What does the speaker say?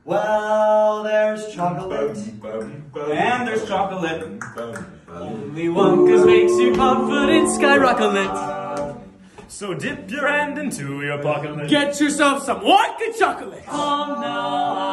Well, there's chocolate. And there's chocolate. Only Wonka's makes your confidence skyrocket. So dip your hand into your pocket. Get yourself some Wonka chocolate. Oh, now